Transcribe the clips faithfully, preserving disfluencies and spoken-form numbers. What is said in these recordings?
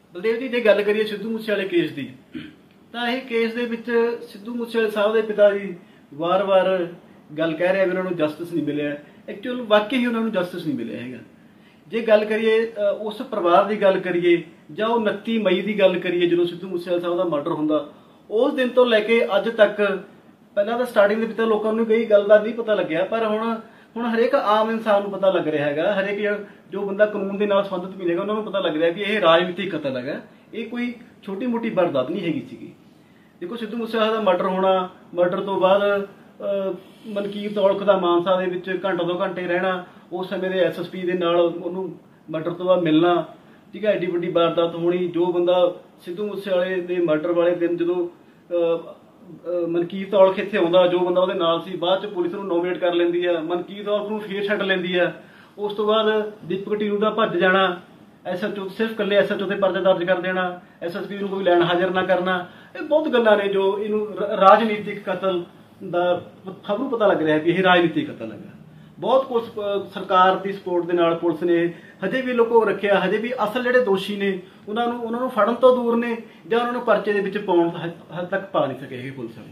बलदेव जी जे गल करिए सिद्धू मूसेवाले केस की तो यह केस के सिद्धू मूसेवाले साहब के पिता जी वार वार गल कह रहे हैं भी उन्होंने जस्टिस नहीं मिले। एक्चुअल वाकई ही उन्होंने जस्टिस नहीं मिले है। जे गल करिए उस परिवार की गल करिए जां उनती मई की गल करिए जो सिद्धू मूसेवाले साहब का मर्डर होंदा उस दिन तो लैके अज तक पहला तो स्टार्टिंग के लोगों को कई गल का नहीं पता लग्या पर हुण हुण हरेक आम इंसान को पता लग रहा है। हरेक जो बंदा कानून के नाल संबंधित मिलेगा उन्होंने पता लग रहा है कि यह राजनीतिक कतल है। ये कोई छोटी मोटी वारदात नहीं हैगी सीगी। देखो सिद्धू मूसेवाले का मर्डर होना, मर्डर तो बाद मनकीरत औलख का मानसा के घंटा दो घंटे रहना, उस समय एस एस पी के मर्डर तो बाद मिलना, ठीक है, एड्डी वड्डी वारदात होनी। जो बंदा सिद्धू मूसेवाले के मर्डर वाले दिन जो मनकीरत औलख इत्थे आउंदा, जो बंदा उहदे नाल सी, बाद च पुलिस नूं नोमिनेट कर लैंदी है, मनकीरत औलख नूं फेर छड्ड लैंदी है। उस तो बाद दीपक टीनू का भज जाना, एस एच ओ सिर्फ कल्ले एस एच ओ से परचा दर्ज कर देना, एस एस पी नूं कोई लैन हाजिर ना करना। ये बहुत गल्लां ने जो इनू राजनीतिक कतल दा खबरों पता लग रहा है कि यह राजनीतिक कतल है। बहुत कुछ सरकार की सपोर्ट के नाल पुलिस ने हजे भी लुको रखिया, हजे भी असल जिहड़े दोषी ने उन्होंने उन्होंने फड़न तो दूर ने जां उन्होंने परचे दे विच पाउण हद तक पा नहीं सके ये पुलिस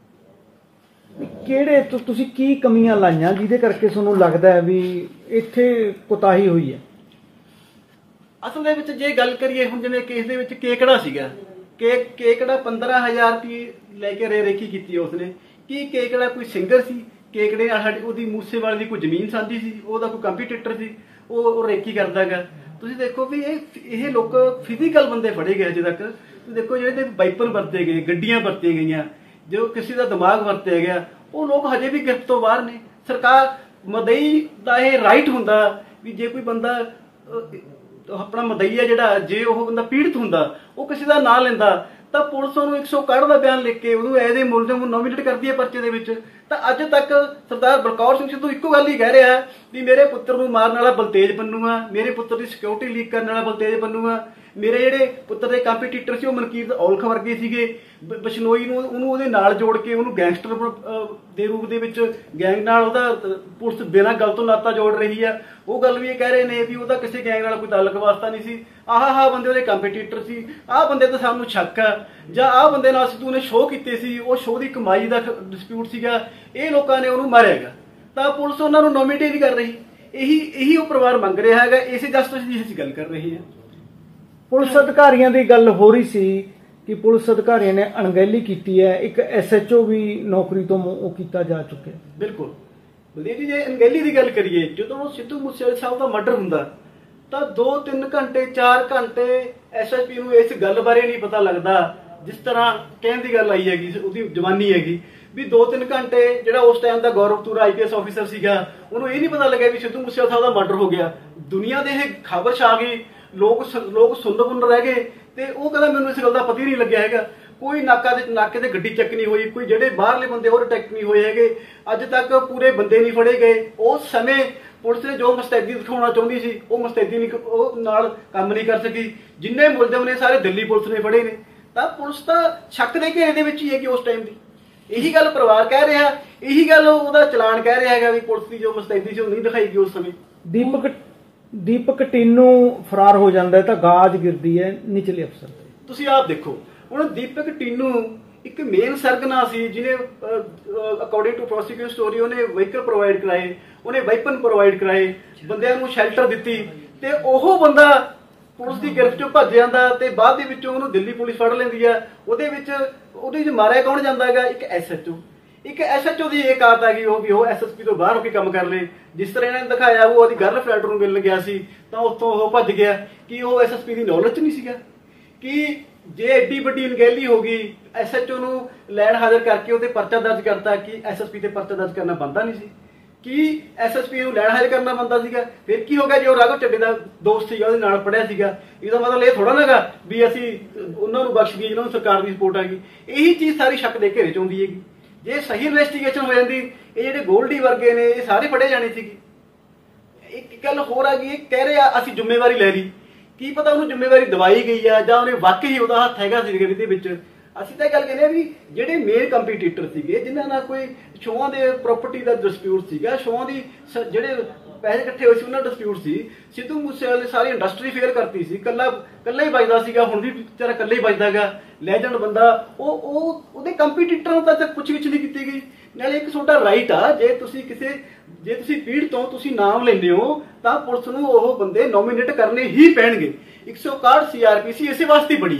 वाले। किहड़े तुसीं की कमियां लाइयां जिहदे करके तुहानूं लगदा है भी इत्थे कोताही हुई है? असल दे विच जे गल करिए हुण जिवें केस दे विच केकड़ा सीगा, के केकड़ा पंद्रह हज़ार रुपये लैके रे रेखी की उसने कि केकड़ा कोई सिंगर सी, केकड़े साडी मूसेवाले की कोई जमीन साझी सी, ਉਹਦਾ कोई कंपीटीटर सी, वो रेकी करदा है। तुसीं देखो भी ये लोग फिजिकल बंदे फड़े गए अजे तक। तुसीं देखो जो वाइपर वरते गए, गड्डियां वरती गई, जो किसी का दिमाग वरत्या गया, वो लोग हजे भी गिरफ्त तो बाहर ने। सरकार मदई का यह राइट हुंदा भी जे कोई बंदा अपना मदईया जिहड़ा जे वो बंदा पीड़ित हुंदा वो किसी का नाम लैंदा तो पुलिस उन्होंने एक सौ इकसठ का बयान लिख के उन्होंने एज ए मुलजम नोमिनेट करती है परचे दे विच। तो अज तक सरदार बलकौर सिंह सिद्धू इक्को गल ही कह रहा है भी मेरे पुत्र नूं मारन वाला बलतेज बन्नू आ, मेरे पुत्र की सिक्योरिटी लीक करने वाला बलतेज बन्नू आ, मेरे जिहड़े पुत्र के कंपीटीटर से मनकीरत औलख वर्गे सीगे, बशनोई नूं उहनूं उहदे नाल जोड़ के उहनूं गैंगस्टर दे रूप दे विच गैंग नाल उहदा पुलिस बिना गल तो नाता जोड़ रही है। वो गल भी ये कह रहे हैं भी उहदा किसी गैंग नाल कोई ताल्लुक वास्ता नहीं सी, आह आह बंदे उहदे कंपीटीटर सी, आह बंदे ते सानूं शक है, जां आह बंदे नाल सिद्धू ने शो कीते सी, वो शो की कमाई का डिस्प्यूट सीगा, ये लोगों ने उहनूं मारियागा तो पुलिस उन्हां नूं नोमिनेट नहीं कर रही। यही यही वो परिवार मंग रहा है, इसे जस्टिस की असीं गल कर रहे हैं। पुलिस अधिकारियों की गल हो रही सी कि पुलिस अधिकारियों ने अणगहली की है, एक एस एच ओ भी नौकरी तो वो किया जा चुके। बिल्कुल बलदेव जी जे अणगहली की गल करिए जो सिद्धू मूसेवाले साहब का मर्डर हुंदा तो दो तीन घंटे चार घंटे एस एच पी नूं इस गल बारे नहीं पता लगता। जिस तरह कहने की गल आई हैगी उसकी जवानी हैगी भी दो तीन घंटे जो उस टाइम का गौरव तूरा आई पी एस ऑफिसर सीगा उन्होंने ये नहीं पता लगा भी सिद्धू मूसेवाले साहब का मर्डर हो गया। दुनिया के यह खबर छा गई, लोग लोग सुन बुन रह गए तो वह कहता मैंने इस गल का पता ही नहीं लग्या है। कोई नाका दे नाके ते गड्डी चेक नहीं हुई, कोई जेडे बाहरले बंदे और अटैक नहीं होए है, अज तक पूरे बंदे नहीं फड़े गए। उस समय पुलिस ने जो मुस्तैदी दिखाना चाहती सी वो मुस्तैदी नहीं नाल काम नहीं कर सकी। जिन्ने मुलजम ने सारे दिल्ली पुलिस ने फड़े ने, तो पुलिस तो शक के घेरे दे विच ही है कि उस टाइम की यही गल परिवार कह रहा, यही गल उहदा चलान कह रहा है भी पुलिस की जो मुस्तैदी सी वो नहीं दिखाई गई उस समय। दीपक दीपक टीनू फरार हो जाता है तो गाज गिरती है निचले अफसर। तुसीं आप देखो हुण दीपक टीनू एक मेन सरगना सी जिन्हें अकॉर्डिंग टू प्रोसिक्यूशन स्टोरी उन्हें व्हीकल प्रोवाइड कराए, उन्हें वेपन प्रोवाइड कराए, बंदिਆਂ ਨੂੰ शैल्टर दिती ते ओह बंदा पुलिस की गिरफ्त चों भज जांदा ते बाद दे विचों उहनूं दिल्ली पुलिस फड़ लैंदी है। ਉਹਦੇ ਵਿੱਚ ਉਹਦੇ ਵਿੱਚ मारिया कौन जांदा हैगा? एक एस एच ओ। एक एस एच ओ की एक आदत है कि वो एस एस पी तो बाहर होकर काम कर ले। जिस तरह इन्होंने दिखाया वो उसकी गर्लफ्रेंड को मिलने गया सी तो उत्तों वो भज गया कि वो एस एस पी की नॉलेज नहीं सीगा कि जे एड्डी वड्डी अनगहली हो गई एस एच ओ नूं लैन हाजिर करके वो परचा दर्ज करता कि एस एस पी से परचा दर्ज करना बनता नहीं सी कि एस एस पी नूं लैन हाजिर करना बनता सीगा। फिर की हो गया जो राघव चड्डे का दोस्त सीगा उहदे नाल पढ़िया सीगा, इसदा मतलब ये थोड़ा ना भी असीं उन्हां नूं बख्श दईए जिन्हां नूं सरकार की सपोर्ट हैगी। यही चीज़ सारी शक दे घेरे च आउंदी हैगी। जे सही इन्वेस्टिगेशन हो जाती ये जिहड़े गोल्डी वर्गे ने ये सारे फड़े जाने सी। एक गल होर आ गई कह रहे असीं जिम्मेवारी लै ली, की पता उन्होंने जिम्मेवारी दवाई गई है जां उन्हें वाकई ही उहदा हत्थ हैगा सी इहदे विच। असीं तां गल कहने भी जिहड़े मेन कंपीटीटर सीगे जिन्हां नाल कोई शोआं दे प्रॉपर्टी का डिस्प्यूट सीगा, शोआं दी जिहड़े ਪੈਸੇ ਇਕੱਠੇ ਹੋਏ ਸੀ, ਉਹਨਾਂ ਡਿਸਪਿਊਟ ਸੀ। ਸਿੱਧੂ ਮੂਸੇਵਾਲੇ ਨੇ ਸਾਰੀ ਇੰਡਸਟਰੀ ਫੇਲ ਕਰਤੀ ਸੀ, ਕੱਲਾ ਕੱਲਾ ਹੀ ਵੱਜਦਾ ਸੀਗਾ, ਹੁਣ ਵੀ ਵਿਚਾਰਾ ਕੱਲਾ ਹੀ ਵੱਜਦਾਗਾ, ਲੈਜੈਂਡ ਬੰਦਾ। ਉਹ ਉਹ ਉਹਦੇ ਕੰਪੀਟੀਟਰਾਂ ਦਾ ਤਾਂ ਪੁੱਛ ਗਿੱਛ ਨਹੀਂ ਕੀਤੀ ਗਈ। ਨਾਲੇ ਇੱਕ ਤੁਹਾਡਾ ਰਾਈਟ ਆ, ਜੇ ਤੁਸੀਂ ਕਿਸੇ ਜੇ ਤੁਸੀਂ ਪੀੜ ਤੋਂ ਤੁਸੀਂ ਨਾਮ ਲੈਂਦੇ ਹੋ ਤਾਂ ਪੁਲਿਸ ਨੂੰ ਉਹ ਬੰਦੇ ਨੋਮੀਨੇਟ ਕਰਨੇ ਹੀ ਪੈਣਗੇ। ਇੱਕ ਸੌ ਇਕਾਹਠ ਸੀ ਆਰ ਪੀ ਸੀ ਇਸੇ ਵਾਸਤੇ ਬੜੀ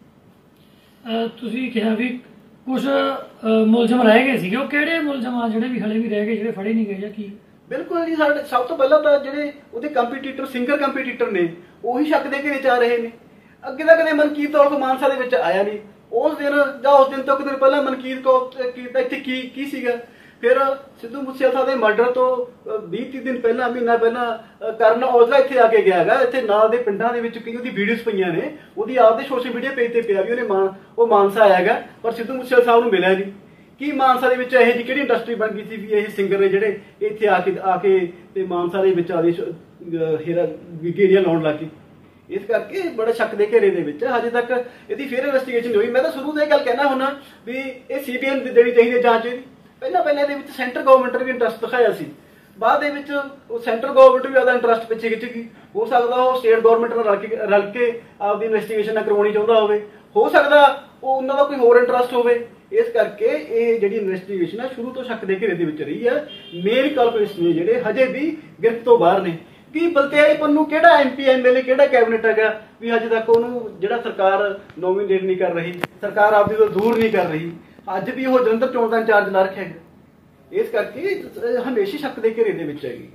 ਹੈਗੀ। ਤੁਸੀਂ ਕਿਹਾ ਵੀ ਕੁਝ ਮੁਲਜ਼ਮ ਰਹਿ ਗਏ ਸੀਗੇ, ਉਹ ਕਿਹੜੇ ਮੁਲਜ਼ਮ ਆ ਜਿਹੜੇ ਵੀ ਹਲੇ ਵੀ ਰਹਿ ਗਏ, ਜਿਹੜੇ ਫੜੇ ਨਹੀਂ ਗਏ ਜਾਂ ਕੀ? ਬਿਲਕੁਲ ਜੀ, ਸਾਡੇ ਸਭ ਤੋਂ ਪਹਿਲਾਂ ਤਾਂ ਜਿਹੜੇ ਉਹਦੇ ਕੰਪੀਟੀਟਰ ਸਿੰਗਰ ਕੰਪੀਟੀਟਰ ਨੇ ਉਹੀ ਸ਼ੱਕ ਦੇ ਘੇਰੇ ਚ ਆ ਰਹੇ ਨੇ। ਅੱਗੇ ਤਾਂ ਕਦੇ ਮਨਕੀਰਤ ਔਲਖ ਮਾਨਸਾ ਦੇ ਵਿੱਚ ਆਇਆ ਨਹੀਂ। ਉਸ ਦਿਨ ਜਾਂ ਉਸ ਦਿਨ ਤੋਂ ਇੱਕ ਦਿਨ ਪਹਿਲਾਂ ਮਨਕੀਰਤ ਕੌਰ ਇੱਥੇ ਕੀ ਕੀ ਸੀਗਾ। ਫਿਰ ਸਿੱਧੂ ਮੂਸੇਵਾਲਾ ਦੇ ਮਰਡਰ ਤੋਂ ਵੀਹ ਤੀਹ ਦਿਨ ਪਹਿਲਾਂ, ਮਹੀਨਾ ਪਹਿਲਾਂ ਕਰਨ ਔਜਲਾ ਇੱਥੇ ਆ ਕੇ ਗਿਆ ਹੈਗਾ। ਇੱਥੇ ਨਾਲ ਦੇ ਪਿੰਡਾਂ ਦੇ ਵਿੱਚ ਕਈ ਉਹਦੀ ਵੀਡੀਓਜ਼ ਪਈਆਂ ਨੇ, ਉਹਦੀ ਆਪਦੇ ਸੋਸ਼ਲ ਮੀਡੀਆ ਪੇਜ ਤੇ ਪਿਆ ਵੀ ਉਹਨੇ ਮਾਨ ਉਹ ਮਾਨਸਾ ਆਇਆ ਹੈਗਾ, ਪਰ ਸਿੱਧੂ ਮੂਸੇਵਾਲਾ ਸਾਹਿਬ ਨੂੰ ਮਿਲਿਆ ਨਹੀਂ। ਕੀ ਮਾਨਸਾ ਦੇ ਵਿੱਚ ਇਹੋ ਜਿਹੀ ਕਿਹੜੀ ਇੰਡਸਟਰੀ ਬਣ ਗਈ ਸੀ ਵੀ ਇਹ ਸਿੰਗਰ ਨੇ ਜਿਹੜੇ ਇੱਥੇ ਆ ਕੇ ਆ ਕੇ ਤੇ ਮਾਨਸਾ ਦੇ ਵਿੱਚ ਆਦੇ ਹੇਰਾ ਗੇਰੀਆਂ ਲਾਉਣ ਲੱਗ ਗਏ। ਇਸ ਕਰਕੇ ਬੜੇ ਸ਼ੱਕ ਦੇ ਘੇਰੇ ਦੇ ਵਿੱਚ ਹਜੇ ਤੱਕ ਇਹਦੀ ਫਿਰ ਇਨਵੈਸਟੀਗੇਸ਼ਨ ਨਹੀਂ ਹੋਈ। ਮੈਂ ਤਾਂ ਸ਼ੁਰੂ ਤੋਂ ਇਹ ਗੱਲ ਕਹਿਣਾ ਹੁੰਦਾ ਵੀ ਇਹ ਸੀ ਬੀ ਆਈ ਨੂੰ ਦੇਣੀ ਚਾਹੀਦੀ ਜਾਂਚ ਇਹਦੀ। ਪਹਿਲਾਂ ਪਹਿਲਾਂ ਇਹਦੇ ਵਿੱਚ ਸੈਂਟਰ ਗਵਰਨਮੈਂਟ ਨੇ ਵੀ ਇੰਟਰਸਟ ਦਿਖਾਇਆ ਸੀ, ਬਾਅਦ ਦੇ ਵਿੱਚ ਉਹ ਸੈਂਟਰ ਗਵਰਨਮੈਂਟ ਵੀ ਉਹਦਾ ਇੰਟਰਸਟ ਪਿੱਛੇ ਖਿੱਚ ਗਈ। ਹੋ ਸਕਦਾ ਉਹ ਸਟੇਟ ਗਵਰਨਮੈਂਟ ਨਾਲ ਰਲ ਕੇ ਰਲ ਕੇ ਆਪਦੀ ਇਨਵੈਸਟੀਗੇਸ਼ਨ ਨਾ ਕਰਵਾਉਣੀ ਚਾਹੁੰਦਾ ਹੋਵੇ, ਹੋ ਸਕਦਾ ਉਹ ਉਹਨਾਂ ਦਾ ਕੋਈ ਹੋਰ ਇੰਟਰਸਟ ਹੋਵੇ। ਇਸ ਕਰਕੇ ਇਹ ਜਿਹੜੀ ਇਨਵੈਸਟੀਗੇਸ਼ਨ ਹੈ ਸ਼ੁਰੂ ਤੋਂ ਸ਼ੱਕ ਦੇ ਘੇਰੇ ਦੇ ਵਿੱਚ ਰਹੀ ਹੈ। ਮੇਨ ਕਾਲਪਰੇਟਸ ਨੇ ਜਿਹੜੇ ਹਜੇ ਵੀ ਗਿਰਫਤ ਤੋਂ ਬਾਹਰ ਨੇ। ਕੀ ਬਲਤੇਜ ਪੰਨੂ ਕਿਹੜਾ M P M L A ਕਿਹੜਾ ਕੈਬਨਿਟ ਹੈਗਾ ਵੀ ਹਜੇ ਤੱਕ ਉਹਨੂੰ ਜਿਹੜਾ ਸਰਕਾਰ ਨੋਮੀਨੇਟ ਨਹੀਂ ਕਰ ਰਹੀ, ਸਰਕਾਰ ਆਪਦੀ ਤੋਂ ਦੂਰ ਨਹੀਂ ਕਰ ਰਹੀ। ਅੱਜ ਵੀ ਉਹ ਜਲੰਧਰ ਚੋਣ ਦਾ ਇੰਚਾਰਜ ਲਾ ਰੱਖਿਆ ਹੈਗਾ। ਇਸ ਕਰਕੇ ਹਮੇਸ਼ਾ ਸ਼ੱਕ ਦੇ ਘੇਰੇ ਦੇ ਵਿੱਚ ਹੈਗੀ।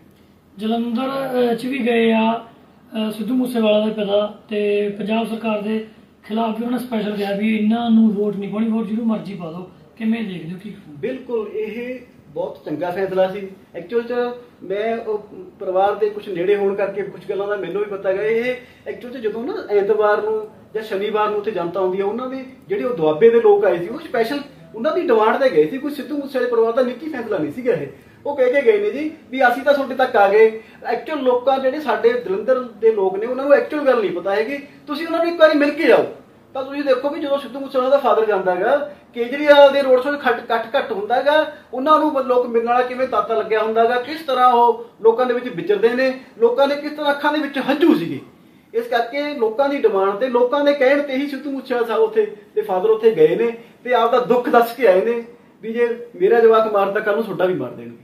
ਜਲੰਧਰ ਚ ਵੀ ਗਏ ਆ ਸਿੱਧੂ ਮੂਸੇਵਾਲਾ ਦੇ ਪਿਤਾ, ਤੇ ਪੰਜਾਬ ਸਰਕਾਰ ਦੇ ਖਿਲਾਫ ਵੀ ਉਹਨਾਂ ਨੇ ਸਪੈਸ਼ਲ ਕਿਹਾ ਵੀ ਇਹਨਾਂ ਨੂੰ ਵੋਟ ਨਹੀਂ ਪਾਉਣੀ, ਵੋਟ ਜਿਹਨੂੰ ਮਰਜ਼ੀ ਪਾ ਦਿਓ। ਕਿਵੇਂ ਦੇਖਦੇ ਹੋ? ਕੀ ਬਿਲਕੁਲ ਇਹ ਬਹੁਤ ਚੰਗਾ ਫੈਸਲਾ ਸੀ। ਐਕਚੁਅਲ ਚ ਮੈਂ ਉਹ ਪਰਿਵਾਰ ਦੇ ਕੁਝ ਨੇੜੇ ਹੋਣ ਕਰਕੇ ਕੁਝ ਗੱਲਾਂ ਦਾ ਮੈਨੂੰ ਵੀ ਪਤਾ ਹੈਗਾ। ਇਹ ਐਕਚੁਅਲ ਚ ਜਦੋਂ ਨਾ ਐਤਵਾਰ ਨੂੰ ਜਾਂ ਸ਼ਨੀਵਾਰ ਨੂੰ ਉੱਥੇ ਜਨਤਾ ਆਉਂਦੀ ਹੈ, ਉਹਨਾਂ ਦੇ ਜਿਹੜੇ ਉਹ ਦੁਆਬੇ ਦੇ ਲੋਕ ਆਏ ਸੀ ਉਹ ਸਪੈਸ਼ਲ ਉਹਨਾਂ ਦੀ ਡਿਮਾਂਡ ਤੇ ਗਏ ਸੀ। ਕੋਈ ਸਿੱਧੂ ਮੂਸੇਵਾਲੇ ਪਰਿਵਾਰ ਦਾ ਨਿੱਜੀ ਫੈਸਲਾ ਨਹੀਂ ਸੀਗਾ ਇਹ। ਉਹ ਕਹਿ ਕੇ ਗਏ ਨੇ ਜੀ ਵੀ ਅਸੀਂ ਤਾਂ ਤੁਹਾਡੇ ਤੱਕ ਆ ਗਏ। ਐਕਚੁਅਲ ਲੋਕਾਂ ਜਿਹੜੇ ਸਾਡੇ ਜਲੰਧਰ ਦੇ ਲੋਕ ਨੇ ਉਹਨਾਂ ਨੂੰ ਐਕਚੁਅਲ ਗੱਲ ਨਹੀਂ ਪਤਾ ਹੈਗੀ। ਤੁਸੀਂ ਉਹਨਾਂ ਨੂੰ ਇੱਕ ਵਾਰੀ ਮਿਲ ਕੇ ਜਾਓ ਤਾਂ ਤੁਸੀਂ ਦੇਖੋ ਵੀ ਜਦੋਂ ਸਿੱਧੂ ਮੂਸੇਵਾਲਾ ਦਾ ਫਾਦਰ ਜਾਂਦਾ ਹੈਗਾ, ਕੇਜਰੀਵਾਲ ਦੇ ਰੋਡ ਸ਼ੋਅ ਖੱਟ ਕੱਟ ਘੱਟ ਹੁੰਦਾ ਹੈਗਾ, ਉਹਨਾਂ ਨੂੰ ਲੋਕ ਮਿਲਣ ਵਾਲਾ ਕਿਵੇਂ ਤਾਤਾ ਲੱਗਿਆ ਹੁੰਦਾ ਹੈਗਾ, ਕਿਸ ਤਰ੍ਹਾਂ ਉਹ ਲੋਕਾਂ ਦੇ ਵਿੱਚ ਵਿਚਰਦੇ ਨੇ, ਲੋਕਾਂ ਦੇ ਕਿਸ ਤਰ੍ਹਾਂ ਅੱਖਾਂ ਦੇ ਵਿੱਚ ਹੰਝੂ ਸੀਗੇ। ਇਸ ਕਰਕੇ ਲੋਕਾਂ ਦੀ ਡਿਮਾਂਡ ਤੇ ਲੋਕਾਂ ਦੇ ਕਹਿਣ ਤੇ ਹੀ ਸਿੱਧੂ ਮੂਸੇਵਾਲਾ ਸਾਹਿਬ ਉੱਥੇ ਤੇ ਫਾਦਰ ਉੱਥੇ ਗਏ ਨੇ ਤੇ ਆਪਦਾ ਦੁੱਖ ਦੱਸ ਕੇ ਆਏ ਨੇ ਵੀ ਜੇ ਮੇਰਾ ਜਵਾਕ ਮਾਰਦਾ ਕੱਲ ਨੂੰ ਤੁਹਾਡਾ ਵੀ ਮਾਰ ਦੇਣਗੇ।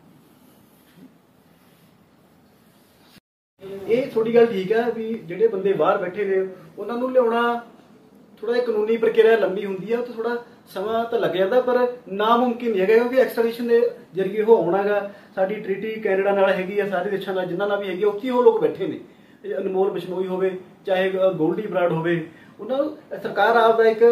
ਇਹ ਥੋੜੀ ਗੱਲ ਠੀਕ ਹੈ ਵੀ ਜਿਹੜੇ ਬੰਦੇ ਬਾਹਰ ਬੈਠੇ ਨੇ ਉਹਨਾਂ ਨੂੰ ਲਿਆਉਣਾ ਥੋੜਾ ਜਿਹਾ ਕਾਨੂੰਨੀ ਪ੍ਰਕਿਰਿਆ ਲੰਬੀ ਹੁੰਦੀ ਹੈ, ਉਹ ਥੋੜਾ ਸਮਾਂ ਤਾਂ ਲੱਗ ਜਾਂਦਾ, ਪਰ ਨਾਮੁਮਕਿਨ ਨਹੀਂ ਹੈਗਾ ਕਿਉਂਕਿ ਐਕਸਟ੍ਰੈਡੀਸ਼ਨ ਦੇ ਜ਼ਰੀਏ ਉਹ ਆਉਣਾਗਾ। ਸਾਡੀ ਟ੍ਰੀਟੀ ਕੈਨੇਡਾ ਨਾਲ ਹੈਗੀ ਆ, ਸਾਰੇ ਦੇਸ਼ਾਂ ਨਾਲ ਜਿਨ੍ਹਾਂ ਨਾਲ ਵੀ ਹੈਗੀ, ਉੱਥੇ ਉਹ ਲੋਕ ਬੈਠੇ ਨੇ। ਅਨਮੋਲ ਬਿਸ਼ਨੋਈ ਹੋਵੇ ਚਾਹੇ ਗੋਲਡੀ ਬਰਾੜ ਹੋਵੇ, ਉਹਨਾਂ ਨੂੰ ਸਰਕਾਰ ਆਪਦਾ ਇੱਕ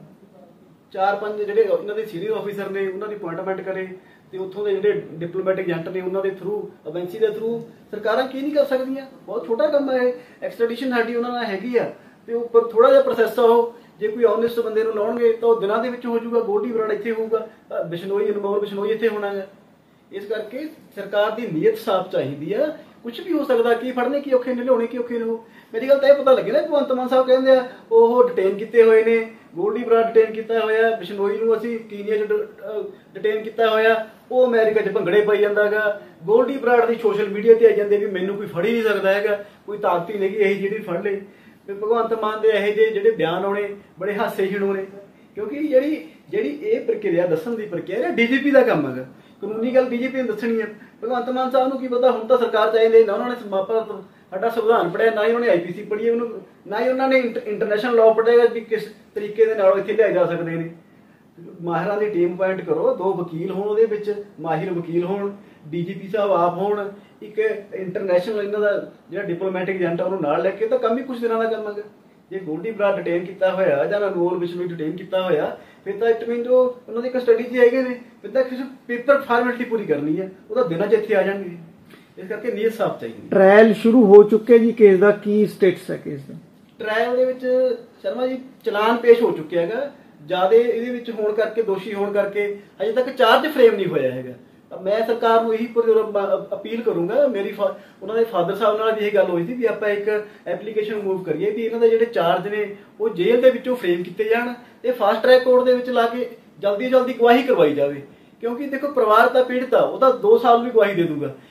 ਚਾਰ ਪੰਜ ਜਿਹੜੇ ਇਹਨਾਂ ਦੇ ਸੀਨੀਅਰ ਆਫੀਸਰ ਨੇ ਉਹਨਾਂ ਦੀ ਅਪਾਇੰਟਮੈਂਟ ਕਰੇ ਤੇ ਉੱਥੋਂ ਦੇ ਜਿਹੜੇ ਡਿਪਲੋਮੈਟਿਕ ਏਜੰਟ ਨੇ ਉਹਨਾਂ ਦੇ ਥਰੂ ਏਜੰਸੀ ਦੇ ਥਰੂ ਸਰਕਾਰਾਂ ਕੀ ਨਹੀਂ ਕਰ ਸਕਦੀਆਂ। ਬਹੁਤ ਛੋਟਾ ਕੰਮ ਹੈ ਇਹ। ਐਕਸਟ੍ਰੈਡੀਸ਼ਨ ਸਾਡੀ ਉਹਨਾਂ ਨਾਲ ਹੈਗੀ ਆ ਤੇ ਉੱਪਰ ਥੋੜਾ ਜਿਹਾ ਪ੍ਰੋਸੈਸ ਆ। ਉਹ ਜੇ ਕੋਈ ਓਨੈਸਟ ਬੰਦੇ ਨੂੰ ਲਾਉਣਗੇ ਤਾਂ ਉਹ ਦਿਨਾਂ ਦੇ ਵਿੱਚ ਹੋ ਜਾਊਗਾ। ਗੋਲਡੀ ਬਰਾੜ ਇੱਥੇ ਹੋਊਗਾ, ਬਿਸ਼ਨੋਈ ਅਨਮੋਲ ਬਿਸ਼ਨੋਈ ਇੱਥੇ ਹੋਣਾ ਹੈ। ਇਸ ਕਰਕੇ ਸਰਕਾਰ ਦੀ ਨੀਅਤ ਸਾਫ਼ ਚਾਹੀਦੀ ਆ। ਕੁਝ ਵੀ ਹੋ ਸਕਦਾ, ਕੀ ਫੜਨੇ ਕੀ ਔਖੇ ਨੇ, ਲਿਆਉਣੇ ਕੀ ਔਖੇ ਨੇ। ਉਹ ਮੇਰੀ ਗੱਲ ਤਾਂ ਇਹ ਪਤਾ ਲੱਗੇ ਨਾ, ਭਗਵੰਤ ਮਾਨ ਸਾਹਿਬ ਕਹਿੰਦੇ ਆ ਉਹ ਡਿਟੇਨ ਕੀਤੇ ਹੋਏ ਨੇ, ਗੋਲਡੀ ਬਰਾੜ ਡਿਟੇਨ ਕੀਤਾ ਹੋਇਆ, ਬਿਸ਼ਨੋਈ ਨੂੰ ਅਸੀਂ ਕੀਨੀਆ ਚ ਡਿਟੇਨ ਕੀਤਾ ਹੋਇਆ, ਉਹ ਅਮਰੀਕਾ ਚ ਭੰਗੜੇ ਪਾਈ ਜਾਂਦਾ ਹੈਗਾ। ਗੋਲਡੀ ਬਰਾੜ ਦੀ ਸੋਸ਼ਲ ਮੀਡੀਆ ਤੇ ਆ ਜਾਂਦੇ ਵੀ ਮੈਨੂੰ ਕੋਈ ਫੜ ਹੀ ਨਹੀਂ ਸਕਦਾ ਹੈਗਾ, ਕੋਈ ਤਾਕਤ ਹੀ ਨਹੀਂ ਇਹੀ ਜਿਹੜੀ ਫੜ ਲੇ। ਭਗਵੰਤ ਮਾਨ ਦੇ ਇਹੋ ਜਿਹੇ ਜਿਹੜੇ ਬਿਆਨ ਆਉਣੇ ਬੜੇ ਹਾਸੇਹੀਣ ਨੇ, ਕਿਉਂਕਿ ਜਿਹੜੀ ਜਿਹੜੀ ਇਹ ਪ੍ਰਕਿਰਿਆ ਦੱਸਣ ਦੀ ਪ੍ਰਕਿਰਿਆ ਡੀਜੀਪੀ ਦਾ ਕੰਮ ਹੈਗਾ। ਕਾਨੂੰਨੀ ਗੱਲ ਡੀਜੀਪੀ ਨੂੰ ਦੱਸਣੀ ਹੈ। ਭਗਵੰਤ ਮਾਨ ਸਾਹਿਬ ਨੂੰ ਕੀ ਪਤਾ, ਹੁਣ ਤਾਂ ਸਰਕਾਰ ਚਾਹੀਦੀ ਨਾ ਉਹਨਾਂ ਨੇ ਸਮਾਪਾ ਸਾਡਾ ਸੰਵਿਧਾਨ ਪੜ੍ਹਿਆ, ਨਾ ਹੀ ਉਹਨਾਂ ਨੇ ਆਈ ਪੀ ਸੀ ਪੜ੍ਹੀ, ਉਹਨੂੰ ਨਾ ਹੀ ਉਹਨਾਂ ਨੇ ਇੰਟਰਨੈਸ਼ਨਲ ਲਾਅ ਪੜ੍ਹਿਆ ਵੀ ਕਿਸ ਤਰੀਕੇ ਦੇ ਨਾਲ ਇੱਥੇ ਲਿਆਏ ਜਾ ਸਕਦੇ ਨੇ। ਮਾਹਿਰਾਂ ਦੀ ਟੀਮ ਅਪਾਇੰਟ ਕਰੋ, ਦੋ ਵਕੀਲ ਹੋਣ ਉਹਦੇ ਵਿੱਚ, ਮਾਹਿਰ ਵਕੀਲ ਹੋਣ, ਡੀਜੀਪੀ ਸਾਹਿਬ ਆਪ ਹੋਣ, ਇੱਕ ਇੰਟਰਨੈਸ਼ਨਲ ਇਹਨਾਂ ਦਾ ਜਿਹੜਾ ਡਿਪਲੋਮੈਟਿਕ ਏਜੰਟ ਉਹਨੂੰ ਨਾਲ ਲੈ ਕੇ, ਤਾਂ ਕੰਮ ਹੀ ਕੁਝ ਦਿਨਾਂ ਦਾ ਕੰਮ ਹੈਗਾ। ਜੇ ਗੋਲਡੀ ਬਰਾੜ ਡਿਟੇਨ ਕੀਤਾ ਹੋਇਆ ਜਾਂ ਅਨਮੋਲ ਬਿਸ਼ਨੋਈ ਡਿਟੇਨ ਕੀਤਾ ਹੋਇਆ, ਫਿਰ ਤਾਂ ਇਟ ਮੀਨ ਜੋ ਉਹਨਾਂ ਦੀ ਕਸਟਡੀ 'ਚ ਹੈਗੇ ਨੇ, ਫਿਰ ਤਾਂ ਕਿਸੇ ਪੇਪਰ ਫਾਰਮੈਲਿਟੀ ਪੂਰੀ ਕਰਨੀ ਹੈ, ਉਹਦਾ ਦਿਨਾਂ 'ਚ ਇੱਥੇ ਆ ਜਾਣਗੇ। ਇਸ ਕਰਕੇ ਨੀਅਤ ਸਾਫ਼ ਚਾਹੀਦੀ। ਟ੍ਰਾਇਲ ਸ਼ੁਰੂ ਹੋ ਚੁੱਕੇ ਜੀ, ਕੇਸ ਦਾ ਕੀ ਸਟੇਟਸ ਹੈ ਕੇਸ ਦਾ? ਟ੍ਰਾਇਲ ਦੇ ਵਿੱਚ ਸ਼ਰਮਾ ਜੀ ਚਲਾਨ ਪੇਸ਼ ਹੋ ਚੁੱਕਿਆ ਹੈਗਾ। ਜਿਆਦਾ ਇਹਦੇ ਵਿੱਚ ਹੋਣ ਕਰਕੇ, ਦੋਸ਼ੀ ਹੋਣ ਕਰਕੇ ਹਜੇ ਤੱਕ ਚਾਰਜ ਫਰੇਮ ਨਹੀਂ ਹੋਇਆ ਹੈਗਾ। ਮੈਂ ਸਰਕਾਰ ਨੂੰ ਇਹੀ ਅਪੀਲ ਕਰੂੰਗਾ, ਮੇਰੀ ਉਹਨਾਂ ਦੇ ਫਾਦਰ ਸਾਹਿਬ ਨਾਲ ਵੀ ਇਹ ਗੱਲ ਹੋਈ ਸੀ ਵੀ ਆਪਾਂ ਇੱਕ ਐਪਲੀਕੇਸ਼ਨ ਮੂਵ ਕਰੀਏ ਵੀ ਇਹਨਾਂ ਦੇ ਜਿਹੜੇ ਚਾਰਜ ਨੇ ਉਹ ਜੇਲ੍ਹ ਦੇ ਵਿੱਚੋਂ ਫਰੇਮ ਕੀਤੇ ਜਾਣ ਤੇ ਫਾਸਟ ਟਰੈਕ ਕੋਰਟ ਦੇ ਵਿੱਚ ਲਾ ਕੇ ਜਲਦੀ ਜਲਦੀ ਗਵਾਹੀ ਕਰਵਾਈ ਜਾਵੇ। ਕਿਉਂਕਿ ਦੇਖੋ ਪਰਿਵਾਰ ਦਾ ਪੀੜਤ ਆ, ਉਹ ਤਾਂ ਦੋ ਸਾਲ ਵੀ ਗਵਾਹੀ ਦੇ ਦੂਗਾ।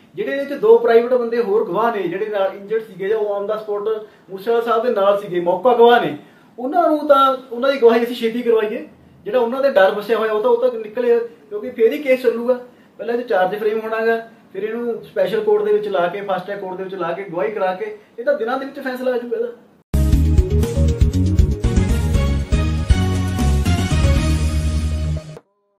ਜਿਹੜੇ ਇਹਦੇ ਚ ਦੋ ਪ੍ਰਾਈਵੇਟ ਬੰਦੇ ਹੋਰ ਗਵਾਹ ਨੇ ਜਿਹੜੇ ਨਾਲ ਇੰਜਰਡ ਸੀਗੇ ਜਾਂ ਉਹ ਆਨ ਦਾ ਸਪੋਟ ਮੂਸੇਵਾਲਾ ਸਾਹਿਬ ਦੇ ਨਾਲ ਸੀਗੇ, ਮੌਕਾ ਗਵਾਹ ਨੇ, ਉਹਨਾਂ ਨੂੰ ਤਾਂ ਉਹਨਾਂ ਦੀ ਗਵਾਹੀ ਅਸੀਂ ਛੇਤੀ ਕਰਵਾਈਏ। ਜਿਹੜਾ ਉਹਨਾਂ ਦੇ ਡਰ ਵਸਿਆ ਹੋਇਆ ਉਹ ਤਾਂ ਉਹ ਤਾਂ ਨਿਕਲੇ, ਕਿਉਂਕਿ ਫੇਰ ਹੀ ਕੇਸ ਚੱਲੂਗਾ। ਪਹਿਲਾਂ ਇਹ ਚਾਰਜ ਫਰੇਮ ਹੋਣਾਗਾ, ਫਿਰ ਇਹਨੂੰ ਸਪੈਸ਼ਲ ਕੋਰਟ ਦੇ ਵਿੱਚ ਲਾ ਕੇ, ਫਾਸਟ ਟਰੈਕ ਕੋਰਟ ਦੇ ਵਿੱਚ ਲਾ ਕੇ ਗਵਾਹੀ ਕਰਾ ਕੇ ਇਹ ਤਾਂ ਦਿਨਾਂ ਦੇ ਵਿੱਚ ਫੈਸਲਾ ਆ ਜੂਗਾ ਇਹਦਾ।